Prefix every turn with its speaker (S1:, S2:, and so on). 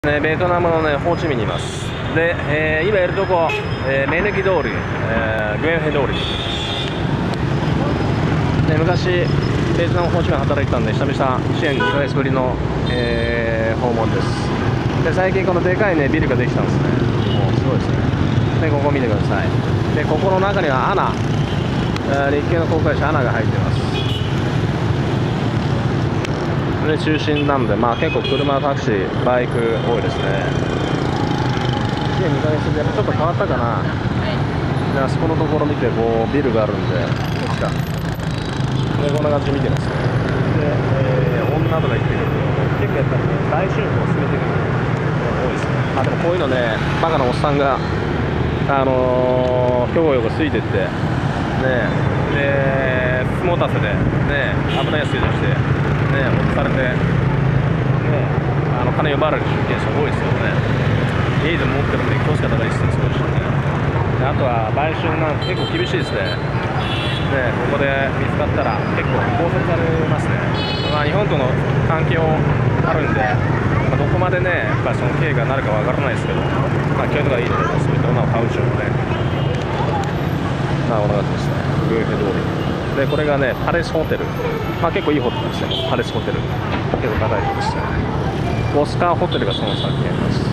S1: ベトナムのね、ホーチミンにいます。で、今いるとこ、目抜き通り、グエンヘ通り。で、昔、ベトナムホーチミン働いてたんで、久々、1年2ヶ月ぶりの、訪問です。で、最近このでかいね、ビルができたんですね。もうすごいですね。で、ここ見てください。で、ここの中にはアナ、日系の航海士アナが入ってます。で、中心なので、まあ結構車、タクシー、バイク多いですね。1年2ヶ月でやっぱちょっと変わったかな。で、あそこのところ見て、こう、ビルがあるんで、こっちか。で、こんな感じで見てますね。で、女とか言ってくると、結構やっぱりね、大衆を進めてくるのが多いですね。あ、でもこういうのね、バカなおっさんが、ひょこよこついてって、ね、で、相撲立てで、ね、危ないやつ出して、ね、落とされて、ね、金奪われるケースが多いですよね。家で持ってるんで気をつけた方がいいですね、そうですね。で、あとは売春なんて結構厳しいですね。ね、ここで見つかったら結構拘束されますね。まあ、日本との関係もあるんで、まあ、どこまでね、やっぱりその経緯がなるかわからないですけど、まあ、気をつけた方がいいので、そういった女を買うでしょうね。まあ、こんな感じですね。グーフェ通り。で、これがね、パレスホテル。まあ結構いいホテルですね。パレスホテル。結構高いところですね。オスカーホテルがその先にあります。